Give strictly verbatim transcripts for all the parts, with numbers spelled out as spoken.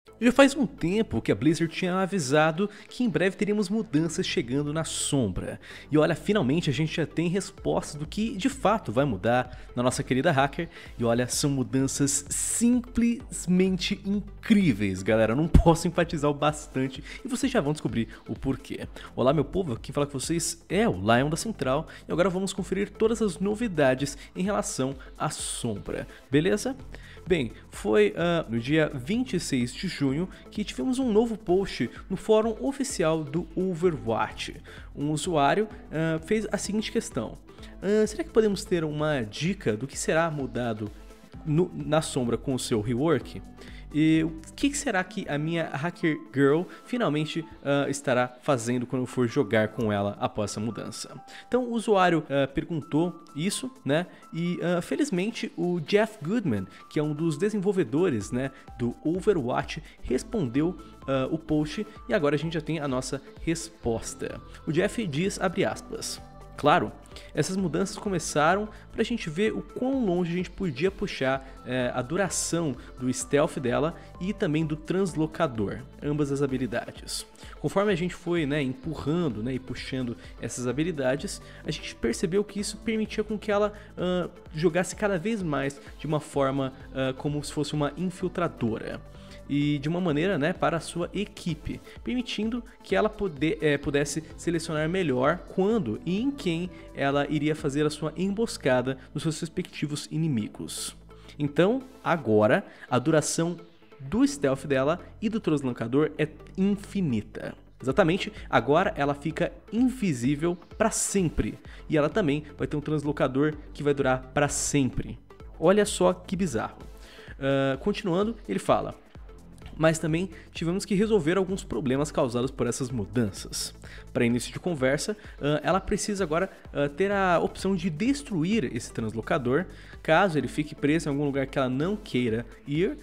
Já faz um tempo que a Blizzard tinha avisado que em breve teríamos mudanças chegando na sombra. E olha, finalmente a gente já tem respostas do que de fato vai mudar na nossa querida hacker. E olha, são mudanças simplesmente incríveis, galera. Eu não posso enfatizar o bastante e vocês já vão descobrir o porquê. Olá, meu povo, quem fala com vocês é o Lion da Central. E agora vamos conferir todas as novidades em relação à sombra, beleza? Bem, foi uh, no dia vinte e seis de junho que tivemos um novo post no fórum oficial do Overwatch. Um usuário uh, fez a seguinte questão: uh, será que podemos ter uma dica do que será mudado no, na sombra com o seu rework? E o que será que a minha Hacker Girl finalmente uh, estará fazendo quando eu for jogar com ela após essa mudança? Então o usuário uh, perguntou isso, né? E uh, felizmente o Jeff Goodman, que é um dos desenvolvedores, né, do Overwatch, respondeu uh, o post e agora a gente já tem a nossa resposta. O Jeff diz, abre aspas: claro, essas mudanças começaram para a gente ver o quão longe a gente podia puxar é, a duração do stealth dela e também do translocador, ambas as habilidades. Conforme a gente foi, né, empurrando, né, e puxando essas habilidades, a gente percebeu que isso permitia com que ela uh, jogasse cada vez mais de uma forma uh, como se fosse uma infiltradora. E de uma maneira, né, para a sua equipe, permitindo que ela poder, é, pudesse selecionar melhor quando e em quem ela iria fazer a sua emboscada nos seus respectivos inimigos. Então, agora, a duração do stealth dela e do translocador é infinita. Exatamente, agora ela fica invisível para sempre. E ela também vai ter um translocador que vai durar para sempre. Olha só que bizarro. Uh, continuando, ele fala: mas também tivemos que resolver alguns problemas causados por essas mudanças. Para início de conversa, ela precisa agora ter a opção de destruir esse translocador, caso ele fique preso em algum lugar que ela não queira ir.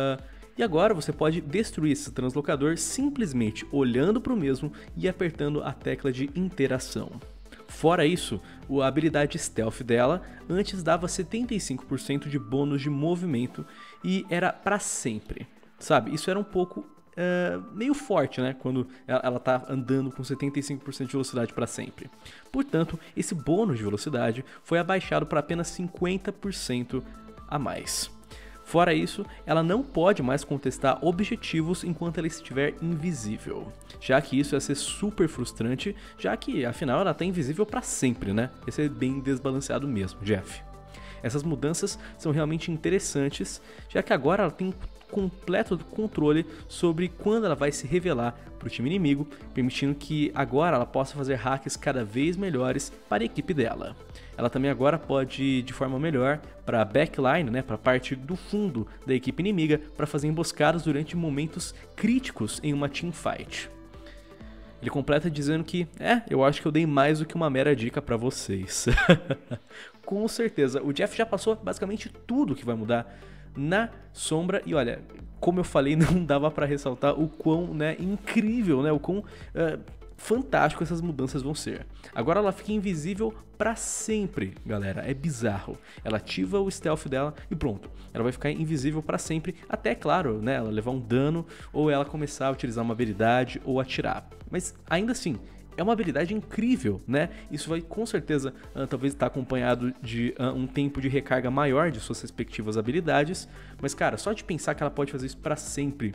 E agora você pode destruir esse translocador simplesmente olhando para o mesmo e apertando a tecla de interação. Fora isso, a habilidade Stealth dela antes dava setenta e cinco por cento de bônus de movimento e era para sempre. Sabe, isso era um pouco uh, meio forte, né? Quando ela, ela tá andando com setenta e cinco por cento de velocidade para sempre. Portanto, esse bônus de velocidade foi abaixado para apenas cinquenta por cento a mais. Fora isso, ela não pode mais contestar objetivos enquanto ela estiver invisível. Já que isso ia ser super frustrante, já que afinal ela tá invisível para sempre, né? Ia ser bem desbalanceado mesmo, Jeff. Essas mudanças são realmente interessantes, já que agora ela tem completo controle sobre quando ela vai se revelar para o time inimigo, permitindo que agora ela possa fazer hacks cada vez melhores para a equipe dela. Ela também agora pode ir de forma melhor para a backline, né, para a parte do fundo da equipe inimiga, para fazer emboscadas durante momentos críticos em uma teamfight. Ele completa dizendo que, é, eu acho que eu dei mais do que uma mera dica para vocês. Com certeza, o Jeff já passou basicamente tudo que vai mudar na sombra e olha, como eu falei, não dava para ressaltar o quão, né, incrível, né, o quão uh, fantástico essas mudanças vão ser. Agora ela fica invisível para sempre, galera, é bizarro. Ela ativa o stealth dela e pronto, ela vai ficar invisível para sempre, até, claro, né, ela levar um dano ou ela começar a utilizar uma habilidade ou atirar. Mas ainda assim, é uma habilidade incrível, né? Isso vai com certeza uh, talvez estar acompanhado de uh, um tempo de recarga maior de suas respectivas habilidades. Mas cara, só de pensar que ela pode fazer isso para sempre,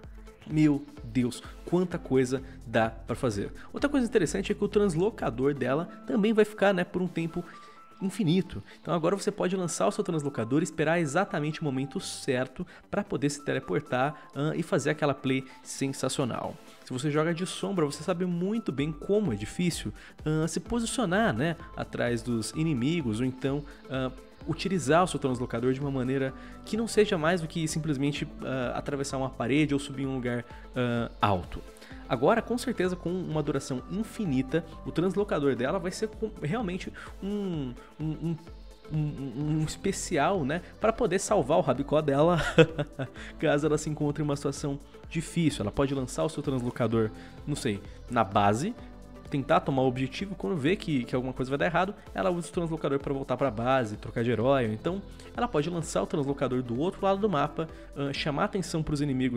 meu Deus, quanta coisa dá para fazer. Outra coisa interessante é que o translocador dela também vai ficar, né, por um tempo infinito. Então agora você pode lançar o seu translocador e esperar exatamente o momento certo para poder se teleportar uh, e fazer aquela play sensacional. Se você joga de sombra, você sabe muito bem como é difícil uh, se posicionar, né, atrás dos inimigos ou então uh, utilizar o seu translocador de uma maneira que não seja mais do que simplesmente uh, atravessar uma parede ou subir em um lugar uh, alto. Agora, com certeza, com uma duração infinita, o translocador dela vai ser realmente um, um, um, um, um especial, né, para poder salvar o rabicó dela caso ela se encontre em uma situação difícil. Ela pode lançar o seu translocador, não sei, na base, tentar tomar o objetivo, quando vê que, que alguma coisa vai dar errado, ela usa o translocador para voltar para a base, trocar de herói. Então ela pode lançar o translocador do outro lado do mapa, uh, chamar atenção para os inimigos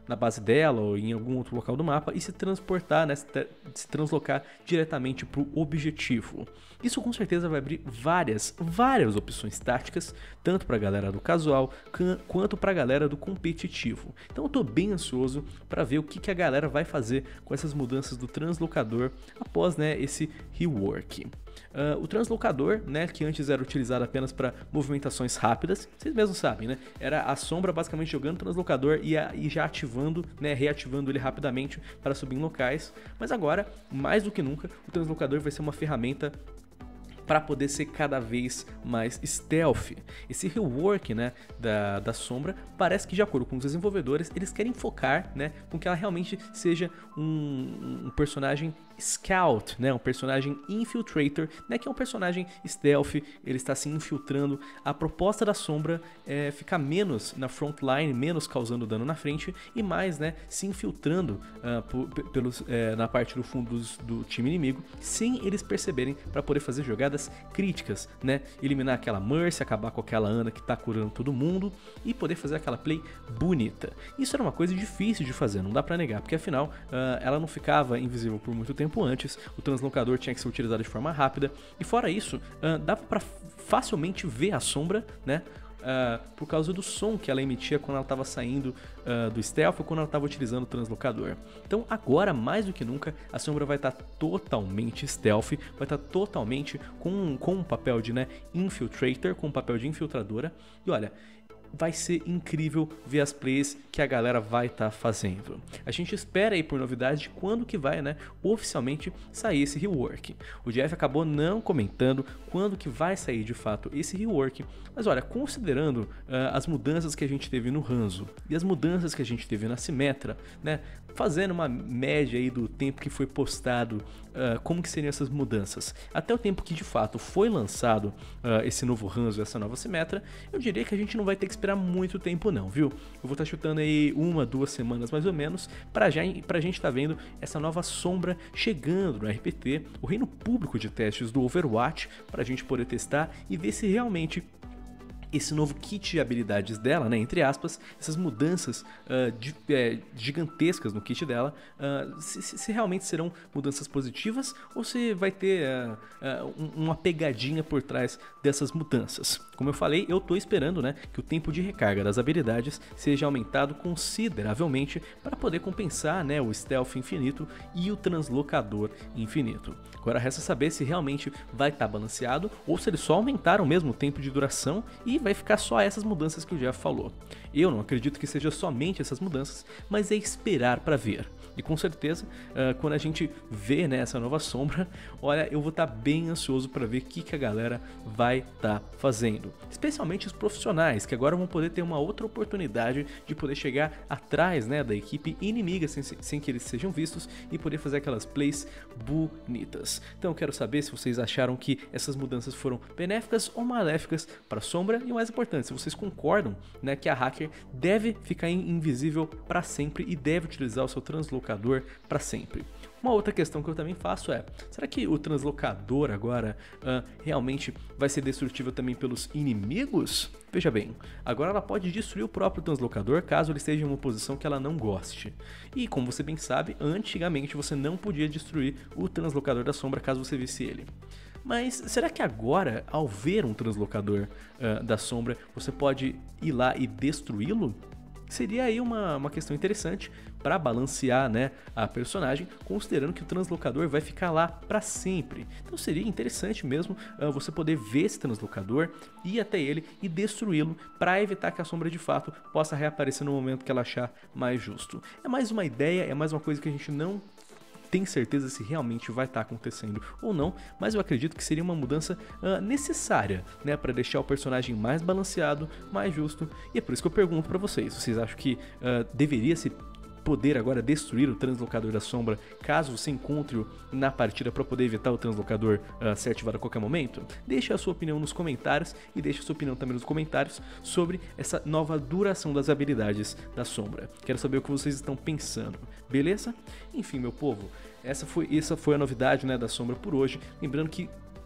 na base dela ou em algum outro local do mapa e se transportar, né, se, se translocar diretamente para o objetivo. Isso com certeza vai abrir várias, várias opções táticas, tanto para a galera do casual quanto para a galera do competitivo. Então eu estou bem ansioso para ver o que, que a galera vai fazer com essas mudanças do translocador após, né, esse rework. Uh, o translocador, né, que antes era utilizado apenas para movimentações rápidas, vocês mesmos sabem, né, era a sombra basicamente jogando o translocador e, a, e já ativando, né, reativando ele rapidamente para subir em locais, mas agora, mais do que nunca, o translocador vai ser uma ferramenta para poder ser cada vez mais stealth. Esse rework, né, da, da sombra parece que, de acordo com os desenvolvedores, eles querem focar, né, com que ela realmente seja um, um personagem scout, né, um personagem infiltrator, né, que é um personagem stealth, ele está se infiltrando. A proposta da sombra é ficar menos na frontline, menos causando dano na frente e mais, né, se infiltrando uh, por, pelos, é, na parte do fundo dos, do time inimigo, sem eles perceberem, para poder fazer jogadas críticas, né, eliminar aquela Mercy, acabar com aquela Ana que tá curando todo mundo e poder fazer aquela play bonita. Isso era uma coisa difícil de fazer, não dá pra negar, porque afinal uh, ela não ficava invisível por muito tempo antes, o translocador tinha que ser utilizado de forma rápida e fora isso, uh, dava pra facilmente ver a sombra, né, Uh, por causa do som que ela emitia quando ela estava saindo uh, do stealth ou quando ela estava utilizando o translocador. Então agora, mais do que nunca, a sombra vai estar tá totalmente stealth, vai estar tá totalmente com, com um papel de, né, infiltrator, com um papel de infiltradora. E olha, vai ser incrível ver as plays que a galera vai estar tá fazendo. A gente espera aí por novidades de quando que vai, né, oficialmente sair esse rework. O Jeff acabou não comentando quando que vai sair de fato esse rework, mas olha, considerando uh, as mudanças que a gente teve no Hanzo e as mudanças que a gente teve na Symmetra, né, fazendo uma média aí do tempo que foi postado, uh, como que seriam essas mudanças, até o tempo que de fato foi lançado uh, esse novo Hanzo, essa nova Symmetra, eu diria que a gente não vai ter que esperar muito tempo não, viu? Eu vou estar chutando aí uma, duas semanas mais ou menos, pra, já, pra gente estar tá vendo essa nova sombra chegando no R P T, o reino público de testes do Overwatch, pra gente poder testar e ver se realmente esse novo kit de habilidades dela, né, entre aspas, essas mudanças uh, de, é, gigantescas no kit dela, uh, se, se realmente serão mudanças positivas ou se vai ter uh, uh, uma pegadinha por trás dessas mudanças. Como eu falei, eu tô esperando, né, que o tempo de recarga das habilidades seja aumentado consideravelmente para poder compensar, né, o stealth infinito e o translocador infinito. Agora resta saber se realmente vai estar tá balanceado ou se eles só aumentaram mesmo o tempo de duração e vai ficar só essas mudanças que o Jeff falou. Eu não acredito que seja somente essas mudanças, mas é esperar para ver. E com certeza, uh, quando a gente vê, né, essa nova sombra, olha, eu vou estar tá bem ansioso para ver o que, que a galera vai estar tá fazendo. Especialmente os profissionais, que agora vão poder ter uma outra oportunidade de poder chegar atrás, né, da equipe inimiga sem, sem que eles sejam vistos e poder fazer aquelas plays bonitas. Então eu quero saber se vocês acharam que essas mudanças foram benéficas ou maléficas para a sombra e o mais importante, se vocês concordam, né, que a hacker deve ficar invisível para sempre e deve utilizar o seu translocador para sempre. Uma outra questão que eu também faço é, será que o translocador agora uh, realmente vai ser destrutível também pelos inimigos? Veja bem, agora ela pode destruir o próprio translocador caso ele esteja em uma posição que ela não goste. E como você bem sabe, antigamente você não podia destruir o translocador da sombra caso você visse ele. Mas será que agora, ao ver um translocador uh, da sombra, você pode ir lá e destruí-lo? Seria aí uma, uma questão interessante para balancear, né, a personagem, considerando que o translocador vai ficar lá para sempre. Então seria interessante mesmo uh, você poder ver esse translocador, ir até ele e destruí-lo para evitar que a sombra de fato possa reaparecer no momento que ela achar mais justo. É mais uma ideia, é mais uma coisa que a gente não tem certeza se realmente vai estar acontecendo ou não, mas eu acredito que seria uma mudança uh, necessária, né, para deixar o personagem mais balanceado, mais justo, e é por isso que eu pergunto para vocês, vocês acham que uh, deveria se poder agora destruir o translocador da sombra caso você encontre-o na partida para poder evitar o translocador uh, ser ativado a qualquer momento? Deixe a sua opinião nos comentários e deixe a sua opinião também nos comentários sobre essa nova duração das habilidades da sombra. Quero saber o que vocês estão pensando, beleza? Enfim, meu povo, essa foi, essa foi a novidade, né, da sombra por hoje. Lembrando que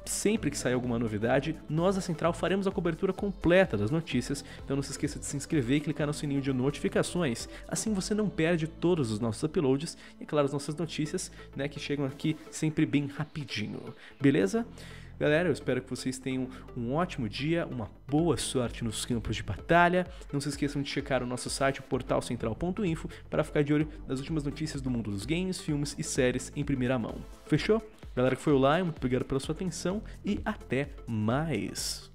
sempre que sair alguma novidade, nós da Central faremos a cobertura completa das notícias, então não se esqueça de se inscrever e clicar no sininho de notificações, assim você não perde todos os nossos uploads e, é claro, as nossas notícias, né, que chegam aqui sempre bem rapidinho, beleza? Galera, eu espero que vocês tenham um ótimo dia, uma boa sorte nos campos de batalha. Não se esqueçam de checar o nosso site, o portal central ponto info, para ficar de olho nas últimas notícias do mundo dos games, filmes e séries em primeira mão. Fechou? Galera que foi lá, muito obrigado pela sua atenção e até mais!